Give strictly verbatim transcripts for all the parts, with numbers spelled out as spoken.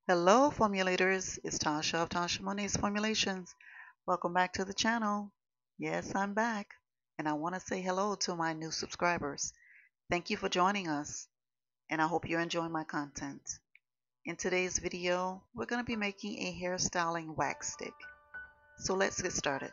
Hello, formulators. It's Tasha of Tasha Monet's Formulations. Welcome back to the channel. Yes, I'm back. And I want to say hello to my new subscribers. Thank you for joining us. And I hope you're enjoying my content. In today's video, we're going to be making a hairstyling wax stick. So let's get started.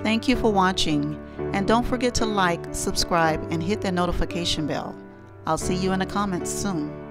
Thank you for watching, and don't forget to like, subscribe, and hit that notification bell. I'll see you in the comments soon.